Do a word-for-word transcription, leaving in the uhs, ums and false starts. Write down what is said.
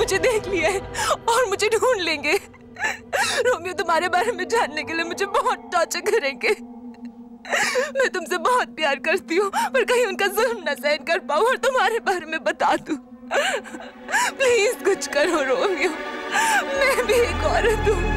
मुझे देख लिया है और मुझे ढूंढ लेंगे। रोमियो तुम्हारे बारे में जानने के लिए मुझे बहुत टॉर्चर करेंगे। मैं तुमसे बहुत प्यार करती हूँ, पर कहीं उनका जुल्म न सहन कर पाऊँ और तुम्हारे बारे में बता दूँ। प्लीज कुछ करो रोमियो, मैं भी एक औरत हूँ।